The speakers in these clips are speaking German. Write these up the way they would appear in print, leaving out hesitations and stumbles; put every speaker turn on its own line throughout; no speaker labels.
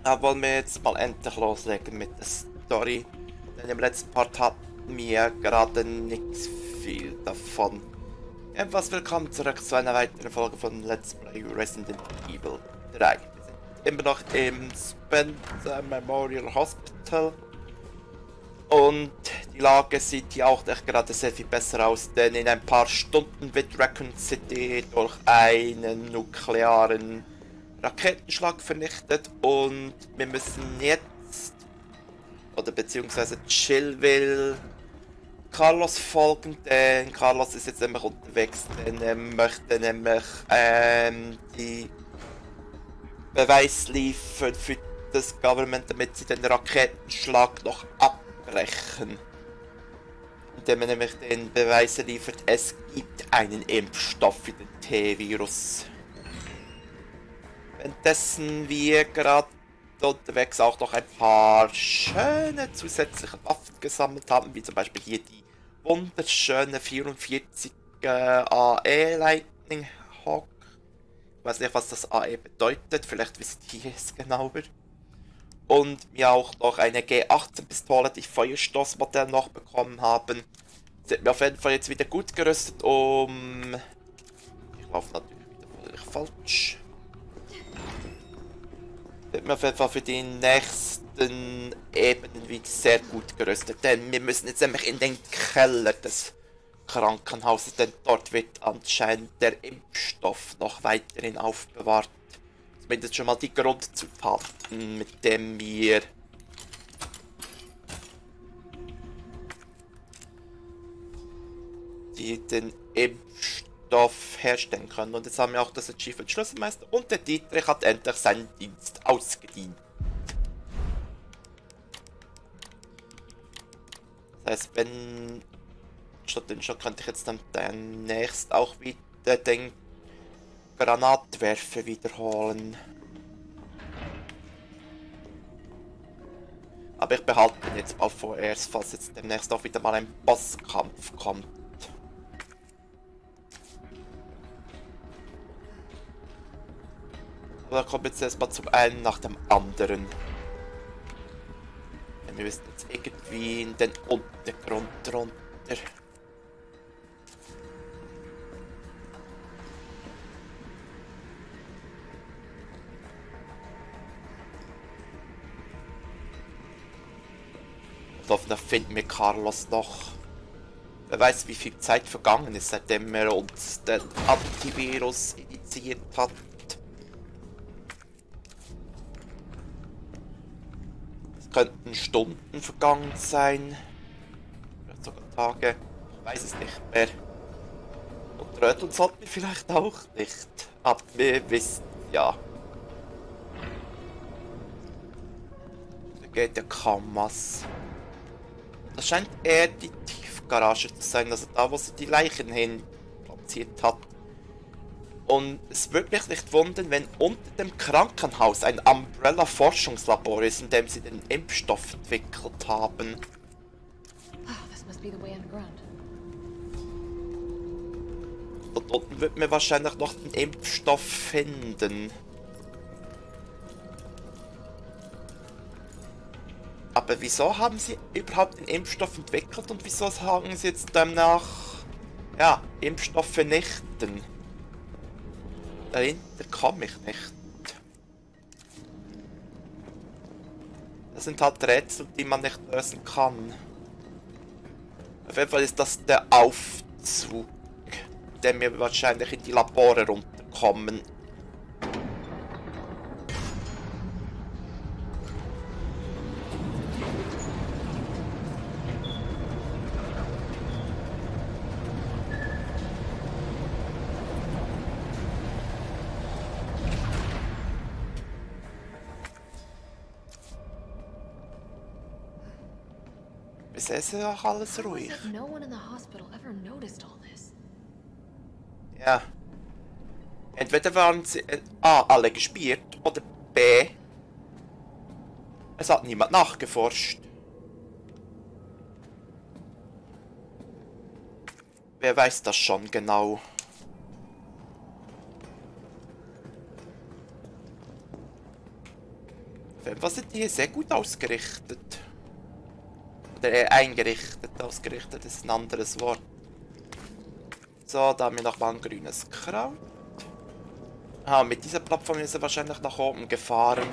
Aber wollen wir jetzt mal endlich loslegen mit der Story. Denn im letzten Part hatten wir gerade nichts viel davon. Ebenfalls willkommen zurück zu einer weiteren Folge von Let's Play Resident Evil 3. Wir sind immer noch im Spencer Memorial Hospital. Und die Lage sieht hier auch echt gerade sehr viel besser aus, denn in ein paar Stunden wird Raccoon City durch einen nuklearen Raketenschlag vernichtet und wir müssen jetzt, oder beziehungsweise Jill will Carlos folgen, denn Carlos ist jetzt nämlich unterwegs, denn er möchte nämlich die Beweis liefern für das Government, damit sie den Raketenschlag noch abbrechen. Indem er nämlich den Beweis liefert, es gibt einen Impfstoff für den T-Virus. Währenddessen wir gerade unterwegs auch noch ein paar schöne zusätzliche Waffen gesammelt haben, wie zum Beispiel hier die wunderschöne 44 AE Lightning Hawk. Ich weiß nicht, was das AE bedeutet, vielleicht wisst ihr es genauer. Und wir auch noch eine G18 Pistole, die Feuerstoßmodell noch bekommen haben. Sind wir auf jeden Fall jetzt wieder gut gerüstet, um... Ich laufe natürlich wieder völlig falsch. Sind wir auf jeden Fall für die nächsten Ebenen wieder sehr gut gerüstet. Denn wir müssen jetzt nämlich in den Keller des Krankenhauses, denn dort wird anscheinend der Impfstoff noch weiterhin aufbewahrt. Zumindest schon mal die Grundzutaten, mit denen wir den Impfstoff herstellen können. Und jetzt haben wir auch das Achievement Schlüsselmeister und der Dietrich hat endlich seinen Dienst ausgedient. Das heißt, wenn statt den Schock könnte ich jetzt dann demnächst auch wieder den Granatwerfer wiederholen. Aber ich behalte ihn jetzt mal vorerst, falls jetzt demnächst auch wieder mal ein Bosskampf kommt. Da kommt jetzt erstmal zum einen nach dem anderen. Wir müssen jetzt irgendwie in den Untergrund runter. Und hoffentlich finden wir Carlos noch. Wer weiß, wie viel Zeit vergangen ist, seitdem er uns den Antivirus initiiert hat. Könnten Stunden vergangen sein. Vielleicht sogar Tage. Ich weiß es nicht mehr. Und röteln sollten wir vielleicht auch nicht. Aber wir wissen ja. Da geht ja kaum was. Das scheint eher die Tiefgarage zu sein, also da, wo sie die Leichen hin platziert hat. Und es würde mich nicht wundern, wenn unter dem Krankenhaus ein Umbrella-Forschungslabor ist, in dem sie den Impfstoff entwickelt haben. Und unten wird man wahrscheinlich noch den Impfstoff finden. Aber wieso haben sie überhaupt den Impfstoff entwickelt und wieso sagen sie jetzt danach, ja, Impfstoff vernichten? Dahinter komme ich nicht. Das sind halt Rätsel, die man nicht lösen kann. Auf jeden Fall ist das der Aufzug, der wir wahrscheinlich in die Labore runterkommen. Bisher ist ja auch alles ruhig. Ja. Entweder waren sie A, alle gespielt, oder B, es hat niemand nachgeforscht. Wer weiß das schon genau? Was sind die hier sehr gut ausgerichtet? Oder eingerichtet. Ausgerichtet ist ein anderes Wort. So, da haben wir nochmal ein grünes Kraut. Ah, mit dieser Plattform ist er wahrscheinlich nach oben gefahren.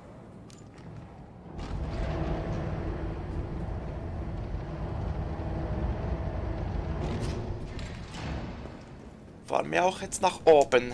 Fahren wir auch jetzt nach oben.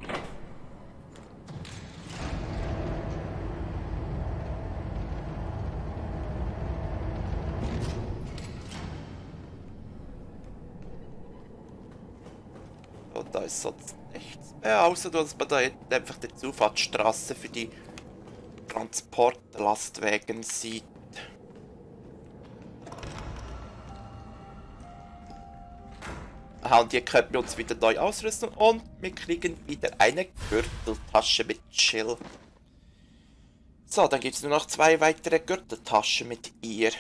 Und da ist sonst nichts mehr, außer dass man da hinten einfach die Zufahrtsstraße für die Transportlastwagen sieht. Aha, und hier können wir uns wieder neu ausrüsten und wir kriegen wieder eine Gürteltasche mit Chill. So, dann gibt es nur noch 2 weitere Gürteltaschen mit ihr.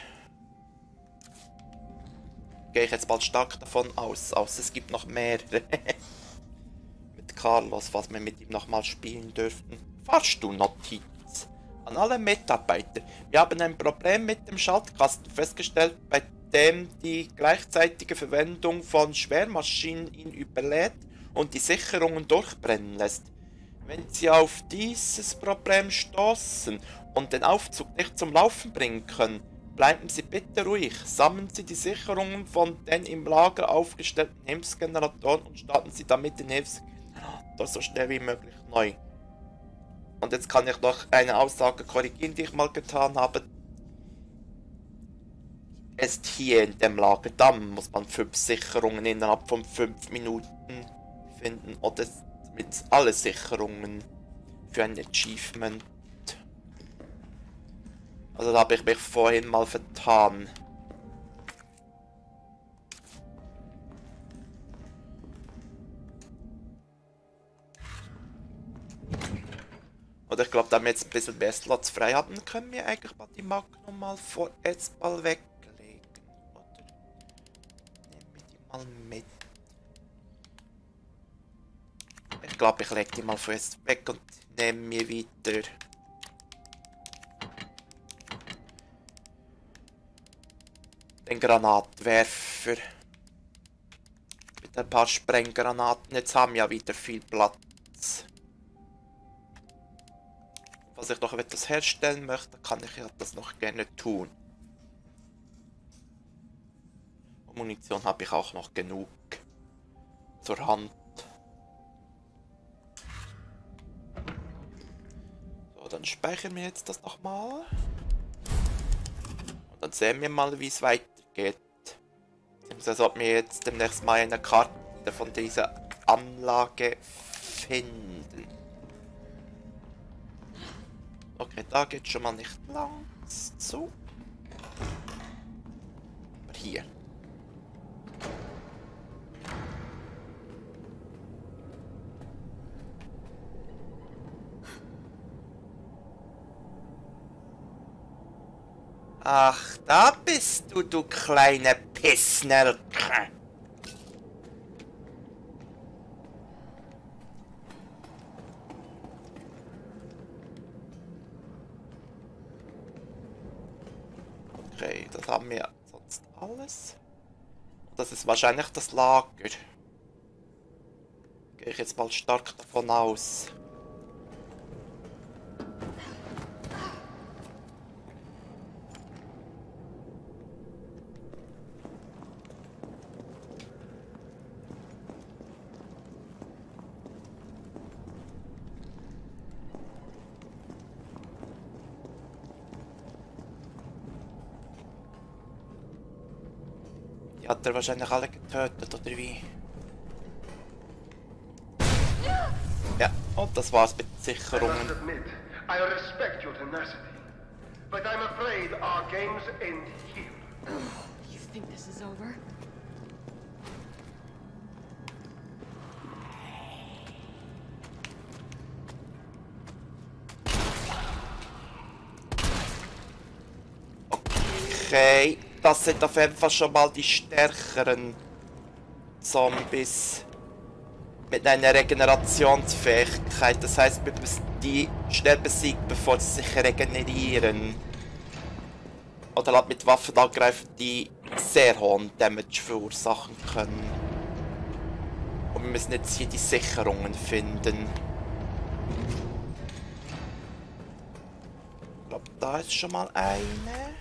Gehe ich jetzt bald stark davon aus, außer es gibt noch mehrere. Mit Carlos, was wir mit ihm nochmal spielen dürften. Fahrstuhlnotiz. An alle Mitarbeiter. Wir haben ein Problem mit dem Schaltkasten festgestellt, bei dem die gleichzeitige Verwendung von Schwermaschinen ihn überlädt und die Sicherungen durchbrennen lässt. Wenn Sie auf dieses Problem stoßen und den Aufzug nicht zum Laufen bringen können, bleiben Sie bitte ruhig. Sammeln Sie die Sicherungen von den im Lager aufgestellten Hilfsgeneratoren und starten Sie damit den Hilfsgenerator so schnell wie möglich neu. Und jetzt kann ich noch eine Aussage korrigieren, die ich mal getan habe. Ist hier in dem Lager, dann muss man 5 Sicherungen innerhalb von 5 Minuten finden. Oder mit alle Sicherungen für ein Achievement. Also da habe ich mich vorhin mal vertan. Oder ich glaube, da wir jetzt ein bisschen mehr Slots frei haben, können wir eigentlich mal die Magnum mal vorerst mal weglegen. Oder nehmen wir die mal mit. Ich glaube, ich lege die mal vorerst weg und nehme mir wieder den Granatwerfer. Mit ein paar Sprenggranaten. Jetzt haben wir ja wieder viel Platz. Falls ich noch etwas herstellen möchte, kann ich ja das noch gerne tun. Und Munition habe ich auch noch genug zur Hand. So, dann speichern wir jetzt das nochmal. Und dann sehen wir mal, wie es weitergeht. Beziehungsweise ob wir jetzt demnächst mal eine Karte von dieser Anlage finden. Okay, da geht schon mal nicht lang zu. Aber hier. Ach, da bist du, du kleine Pissnelke. Okay, das haben wir sonst alles. Das ist wahrscheinlich das Lager. Gehe ich jetzt mal stark davon aus. Hat er wahrscheinlich alle getötet, oder wie? Ja, und das war's mit Sicherungen.
I respect your tenacity, but I'm afraid our games end here.
You think this is over?
Okay, das sind auf jeden Fall schon mal die stärkeren Zombies. mit einer Regenerationsfähigkeit. Das heißt, wir müssen die schnell besiegen, bevor sie sich regenerieren. Oder halt mit Waffen angreifen, die sehr hohen Damage verursachen können. Und wir müssen jetzt hier die Sicherungen finden. Ich glaube, da ist schon mal eine.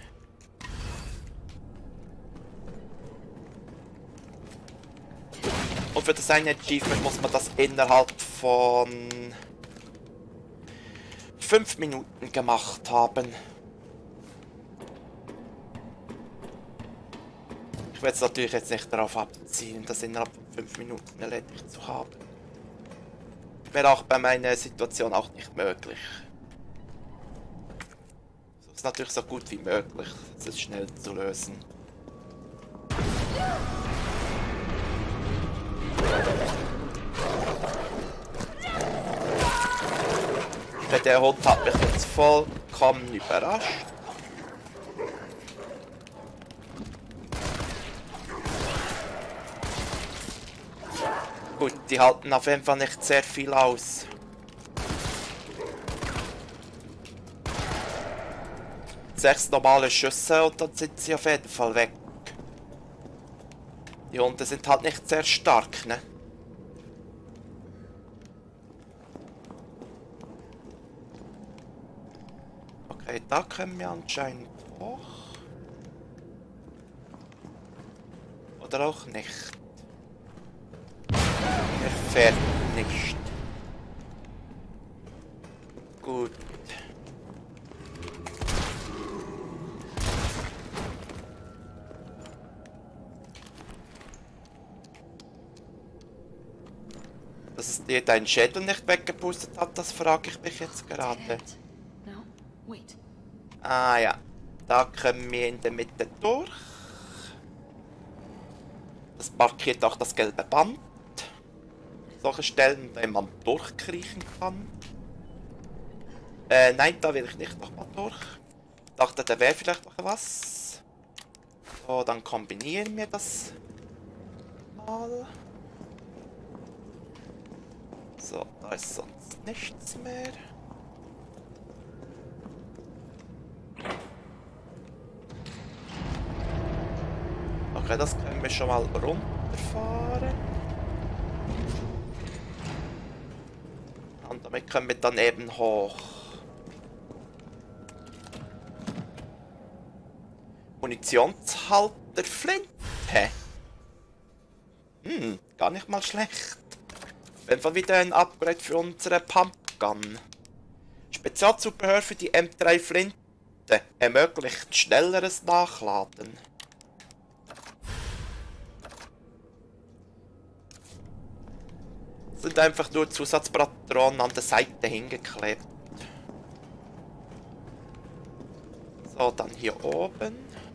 Und für das eine Achievement muss man das innerhalb von 5 Minuten gemacht haben. Ich werde es natürlich jetzt nicht darauf abzielen, das innerhalb von 5 Minuten erledigt zu haben. Wäre auch bei meiner Situation auch nicht möglich. Es ist natürlich so gut wie möglich, es ist schnell zu lösen. Der Hund hat mich jetzt vollkommen überrascht. Gut, die halten auf jeden Fall nicht sehr viel aus. Sechs normale Schüsse und dann sind sie auf jeden Fall weg. Die Hunde sind halt nicht sehr stark, ne? Okay, da können wir anscheinend hoch. Oder auch nicht. Er fährt nicht. Gut. Dass es dir deinen Schädel nicht weggepustet hat, das frage ich mich jetzt gerade.
No, wait.
Ah ja, da können wir in der Mitte durch. Das markiert auch das gelbe Band. Solche Stellen, bei denen man durchkriechen kann. Nein, da will ich nicht nochmal durch. Ich dachte, da wäre vielleicht noch was. So, dann kombinieren wir das mal. So, da ist sonst nichts mehr. Okay, das können wir schon mal runterfahren. Und damit können wir dann eben hoch. Munitionshalter Flinte. Gar nicht mal schlecht. Auf jeden Fall wieder ein Upgrade für unsere Pumpgun. Spezialzubehör für die M3 Flinte. Ermöglicht schnelleres Nachladen. Sind einfach nur Zusatzpatronen an der Seite hingeklebt. So, dann hier oben.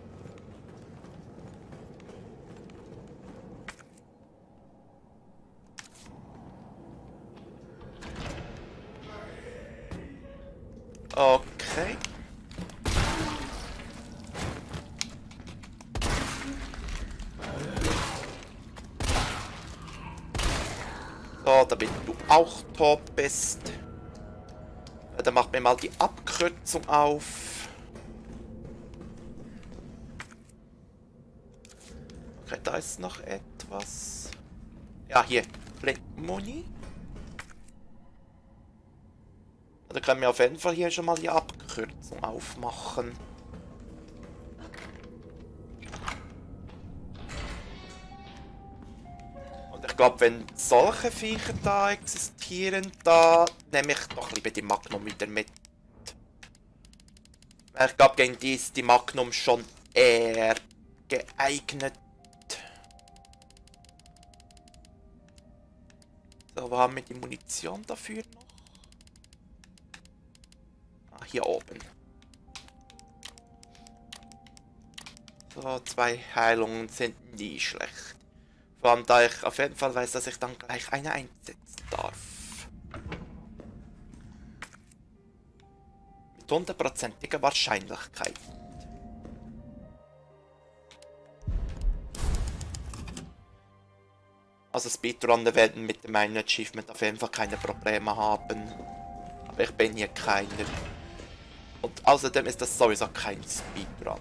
Okay. So, damit du auch tot bist. Dann macht mir mal die Abkürzung auf. Okay, da ist noch etwas. Ja, hier. Flintmuni. Da können wir auf jeden Fall hier schon mal die Abkürzung aufmachen. Und ich glaube, wenn solche Viecher da existieren, da nehme ich doch lieber die Magnum wieder mit. Ich glaube, gegen die ist die Magnum schon eher geeignet. So, wo haben wir die Munition dafür noch? Ah, hier oben. So, 2 Heilungen sind nie schlecht. Vor allem, da ich auf jeden Fall weiß, dass ich dann gleich eine einsetzen darf. Mit 100%iger Wahrscheinlichkeit. Also Speedrunner werden mit dem einen Achievement auf jeden Fall keine Probleme haben. Aber ich bin hier keiner. Und außerdem ist das sowieso kein Speedrun.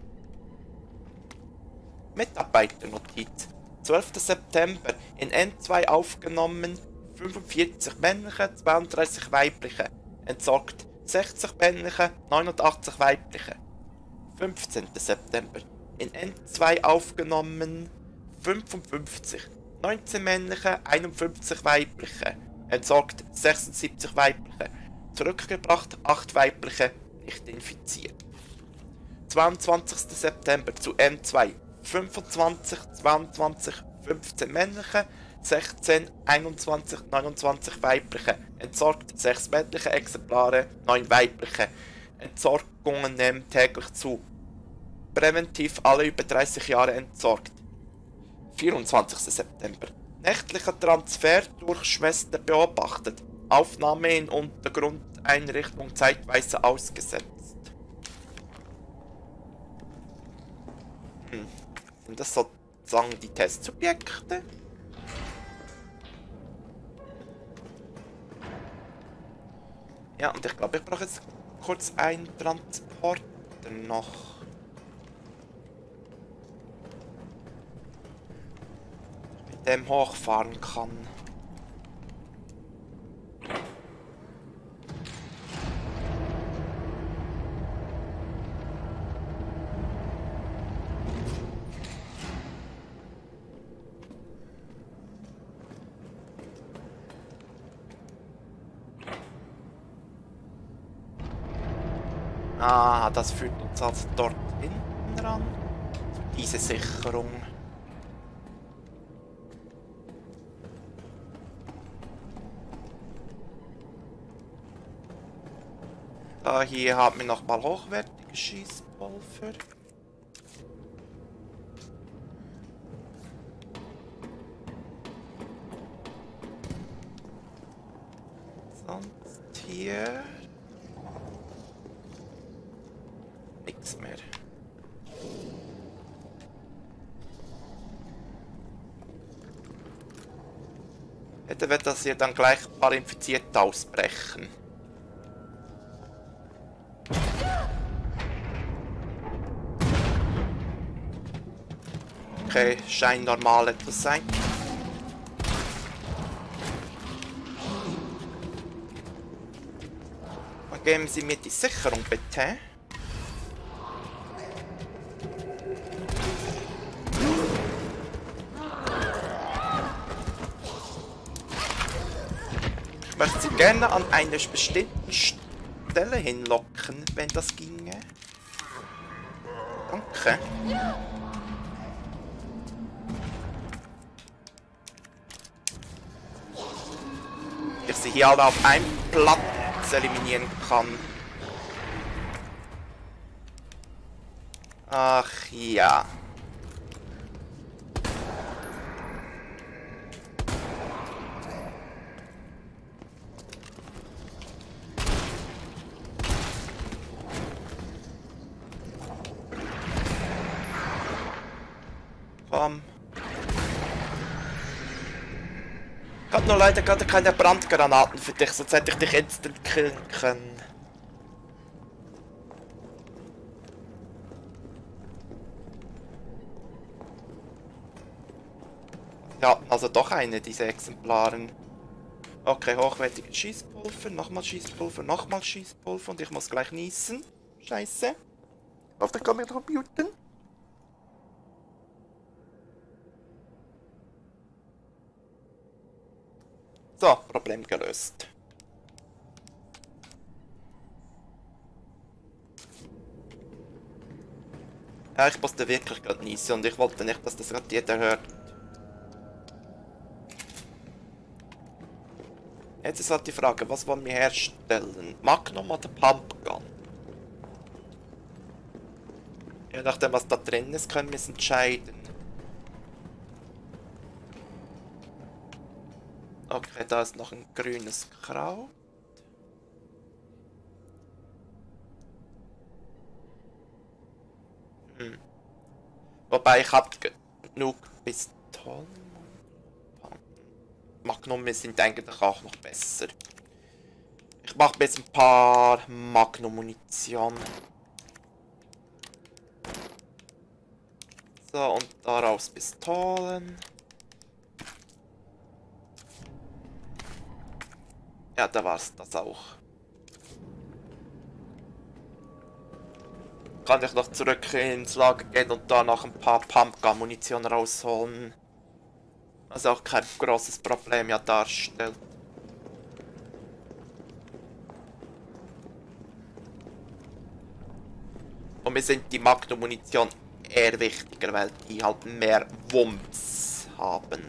Mitarbeiternotiz. 12. September. In N2 aufgenommen. 45 männliche, 32 weibliche. Entsorgt 60 männliche, 89 weibliche. 15. September. In N2 aufgenommen. 55. 19 männliche, 51 weibliche. Entsorgt 76 weibliche. Zurückgebracht 8 weibliche, nicht infiziert. 22. September zu N2. 25, 22, 15 männliche, 16, 21, 29 weibliche. Entsorgt 6 männliche Exemplare, 9 weibliche. Entsorgungen nehmen täglich zu. Präventiv alle über 30 Jahre entsorgt. 24. September. Nächtlicher Transfer durch Schwester beobachtet. Aufnahme in Untergrundeinrichtung zeitweise ausgesetzt. Sind das sozusagen die Testsubjekte? Ja, und ich glaube, ich brauche jetzt kurz einen Transporter noch. Mit dem hochfahren kann. Ah, das führt uns also dort hinten ran. Diese Sicherung. Da hier haben wir nochmal hochwertige Schießpulver. Sonst hier nichts mehr. Hätte wird das hier dann gleich ein paar Infizierte ausbrechen. Okay, scheint normal etwas sein. Und geben Sie mir die Sicherung bitte. Ich möchte Sie gerne an einer bestimmten Stelle hinlocken, wenn das ginge. Danke. Ich sie hier alle auf einem Platz eliminieren kann. Ach ja. Komm. Ich hab nur leider gerade keine Brandgranaten für dich, sonst hätte ich dich instant killen können. Ja, also doch eine dieser Exemplaren. Okay, hochwertiges Schießpulver, nochmal Schießpulver, nochmal Schießpulver und ich muss gleich niesen. Scheiße. Auf der Kamera muten. So, Problem gelöst. Ja, ich musste wirklich gerade niesen und ich wollte nicht, dass das gerade jeder hört. Jetzt ist halt die Frage, was wollen wir herstellen? Magnum oder Pumpgun? Je nachdem, was da drin ist, können wir es entscheiden. Okay, da ist noch ein grünes Kraut. Wobei ich habe genug Pistolen. Magnum sind eigentlich auch noch besser. Ich mache jetzt ein paar Magnum-Munition. So, und daraus Pistolen. Ja, da war's das auch. Kann ich noch zurück ins Lager gehen und da noch ein paar Pumpgun-Munition rausholen. Was auch kein großes Problem ja darstellt. Und mir sind die Magnum-Munition eher wichtiger, weil die halt mehr Wumms haben.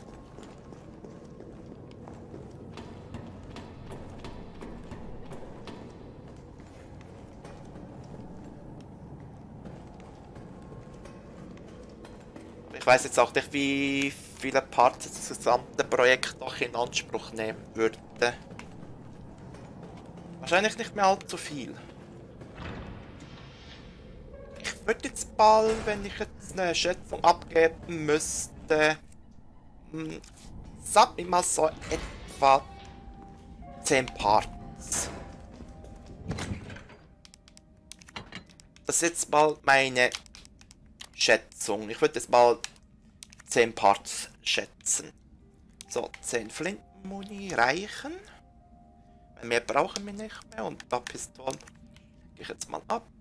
Ich weiß jetzt auch nicht, wie viele Parts das gesamte Projekt noch in Anspruch nehmen würde. Wahrscheinlich nicht mehr allzu viel. Ich würde jetzt bald, wenn ich jetzt eine Schätzung abgeben müsste, sag mir mal so etwa 10 Parts. Das ist jetzt mal meine Schätzung. Ich würde jetzt mal 10 Parts schätzen. So, 10 Flintenmuni reichen. Mehr brauchen wir nicht mehr. Und da Pistolen gehe ich jetzt mal ab.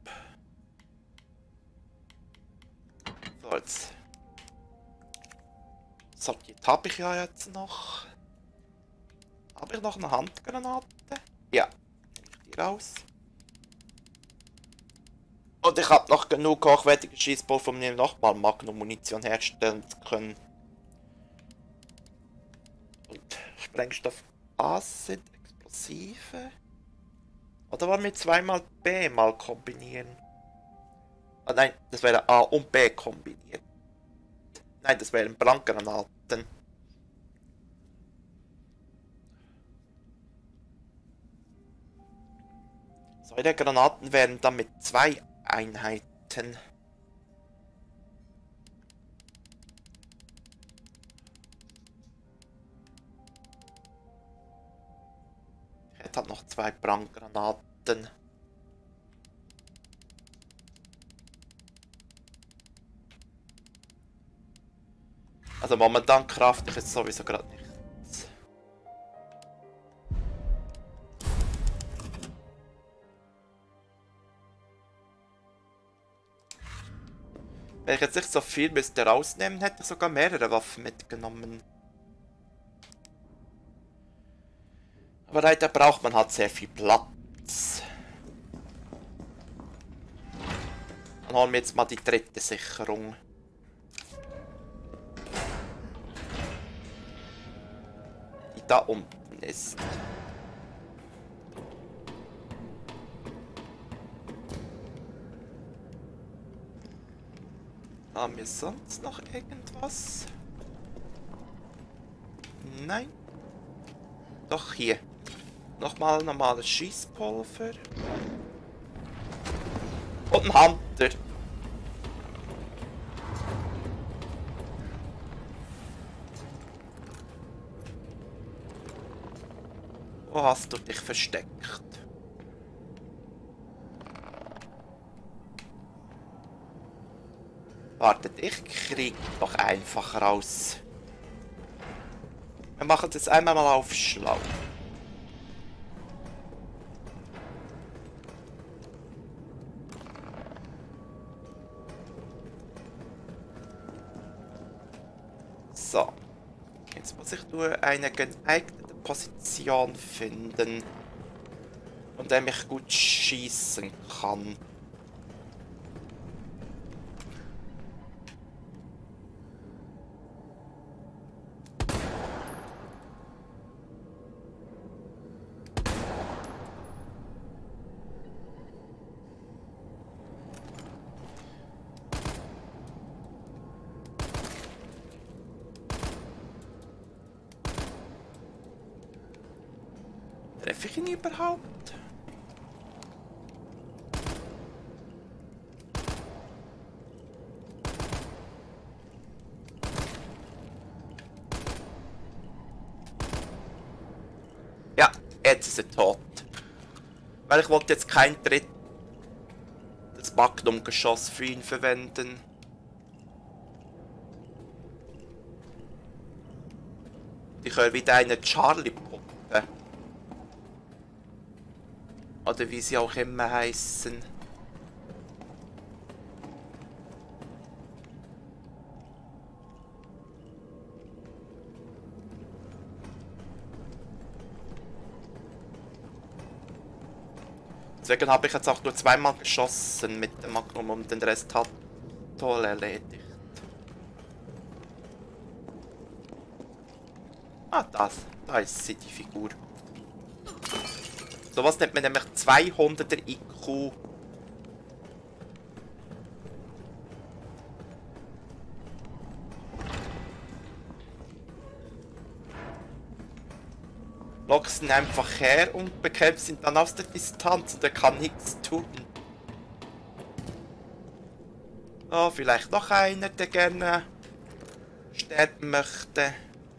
So, jetzt sortiert habe ich ja jetzt noch. Habe ich noch eine Handgranate? Ja, nehme ich die raus. Und ich habe noch genug hochwertige Schießpulver, um mir nochmal Magnum-Munition herstellen zu können. Und Sprengstoff A sind Explosive. Oder wollen wir zweimal B mal kombinieren? Ah nein, das wäre A und B kombiniert. Nein, das wären Brandgranaten. Säuregranaten wären dann mit 2 Einheiten. Ich hätte halt noch 2 Brandgranaten. Also momentan kraft ich jetzt sowieso gerade nichts. Wenn ich jetzt nicht so viel müsste rausnehmen, hätte ich sogar mehrere Waffen mitgenommen. Aber leider braucht man halt sehr viel Platz. Dann holen wir jetzt mal die dritte Sicherung. Die da unten ist. Haben wir sonst noch irgendwas? Nein. Doch hier. Nochmal normales Schießpulver. Und ein Hunter. Wo hast du dich versteckt? Wartet, ich krieg doch einfach raus. Wir machen das einmal mal auf schlau. So. Jetzt muss ich nur eine geeignete Position finden, von der ich gut schießen kann. Treffe ich ihn überhaupt? Jetzt ist er tot. Weil ich wollte jetzt kein drittes Magnum-Geschoss für ihn verwenden. Ich höre wieder eine Charlie-Puppe. Oder wie sie auch immer heißen. Deswegen habe ich jetzt auch nur zweimal geschossen mit dem Magnum und den Rest hat toll erledigt. Ah, da ist sie, die Figur. Sowas nennt man nämlich 200er IQ. Lockst ihn einfach her und bekämpfst ihn dann aus der Distanz und er kann nichts tun. Oh, vielleicht noch einer, der gerne sterben möchte.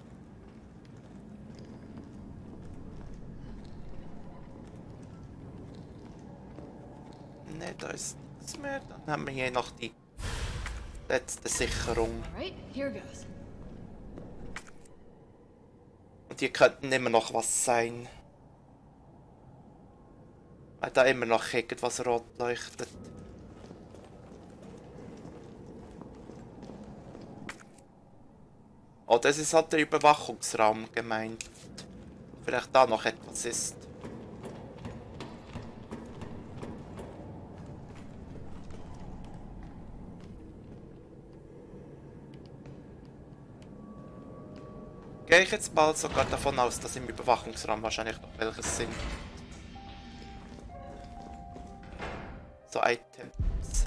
Ne, da ist nichts mehr. Dann haben wir hier noch die letzte Sicherung.
Alright, here goes.
Und hier könnten immer noch was sein. Weil da immer noch irgendwas rot leuchtet. Oh, das ist halt der Überwachungsraum gemeint. Vielleicht da noch etwas ist. Gehe ich jetzt bald sogar davon aus, dass im Überwachungsraum wahrscheinlich noch welches sind. So Items.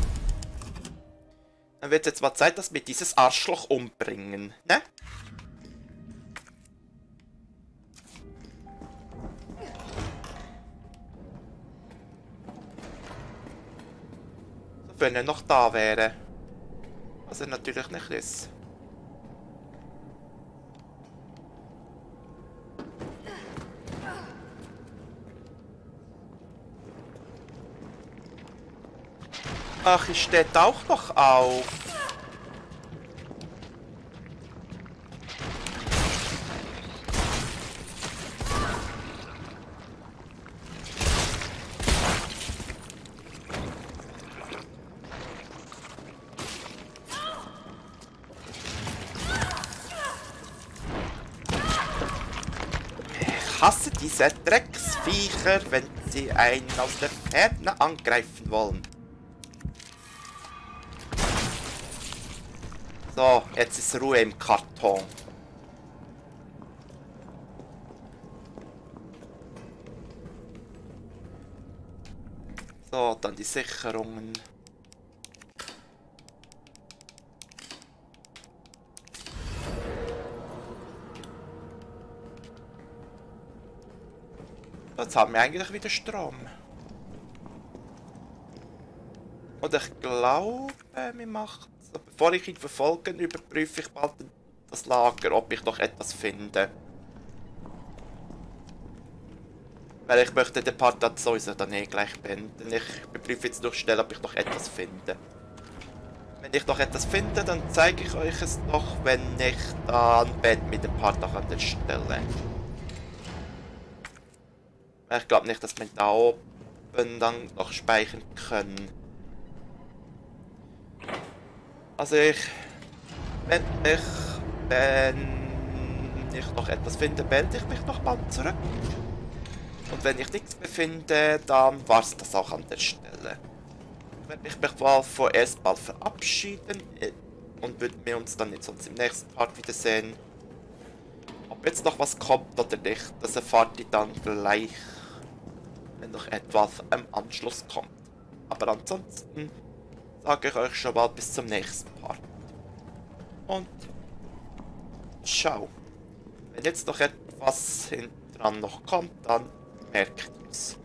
Dann wird jetzt mal Zeit, dass wir dieses Arschloch umbringen, ne? So, wenn er noch da wäre. Was er natürlich nicht ist. Ach, ich steht auch noch auf. Ich hasse diese Drecksviecher, wenn sie einen aus der Ferne angreifen wollen. So, jetzt ist Ruhe im Karton. So, dann die Sicherungen. Jetzt haben wir eigentlich wieder Strom. Und ich glaube, wir machen... Bevor ich ihn verfolge, überprüfe ich bald das Lager, ob ich noch etwas finde. Weil ich möchte den Part dann sowieso dann eh gleich beenden. Ich überprüfe jetzt noch schnell, ob ich noch etwas finde. Wenn ich noch etwas finde, dann zeige ich euch es noch, wenn ich dann beende mit dem Part auch an der Stelle. Weil ich glaube nicht, dass wir da oben dann noch speichern können. Also wenn ich noch etwas finde, melde ich mich noch mal zurück. Und wenn ich nichts mehr finde, dann war es das auch an der Stelle. Ich werde mich mal vorerst mal verabschieden und würden wir uns dann jetzt im nächsten Part wiedersehen. Ob jetzt noch was kommt oder nicht, das erfahrt ihr dann gleich, wenn noch etwas am Anschluss kommt. Aber ansonsten sage ich euch schon mal bis zum nächsten Part. Und ciao. Wenn jetzt noch etwas hinten dran noch kommt, dann merkt ihr es.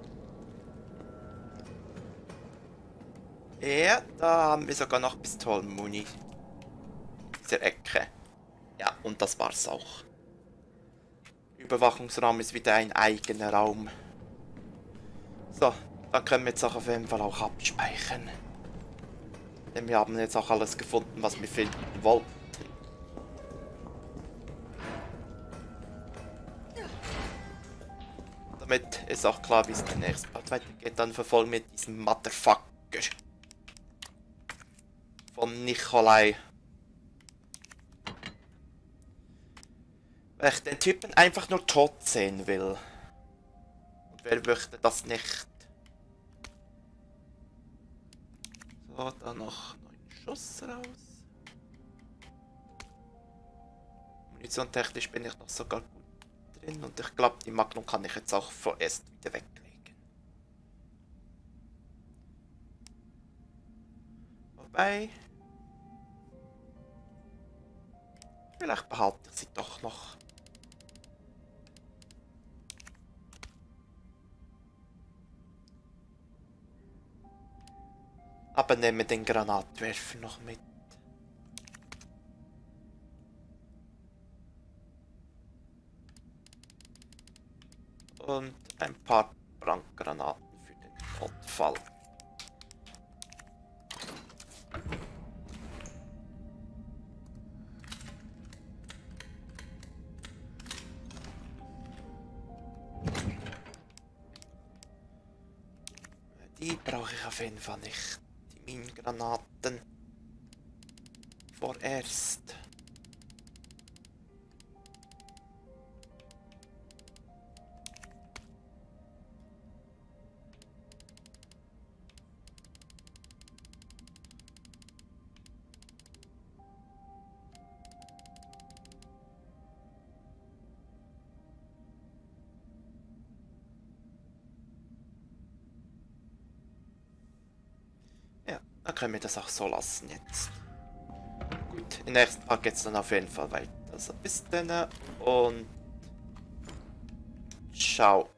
Ja, da haben wir sogar noch Pistolenmuni. Diese Ecke. Ja, und das war's auch. Überwachungsraum ist wieder ein eigener Raum. So, dann können wir jetzt auch auf jeden Fall auch abspeichern. Denn wir haben jetzt auch alles gefunden, was wir finden wollten. Damit ist auch klar, wie es im nächsten Part weitergeht. Dann verfolgen wir diesen Motherfucker von Nikolai. Weil ich den Typen einfach nur tot sehen will. Und wer möchte das nicht? So, dann noch 9 Schuss raus. Munition-technisch bin ich noch sogar gut drin. Und ich glaube, die Magnum kann ich jetzt auch vorerst wieder weglegen. Wobei... Vielleicht behalte ich sie doch noch. Aber nehme den Granatwerfer noch mit. Und ein paar Brandgranaten für den Notfall. Die brauche ich auf jeden Fall nicht. Die Minengranaten. Vorerst. Dann können wir das auch so lassen jetzt. Gut, im nächsten Part geht es dann auf jeden Fall weiter. Also bis dann und ciao.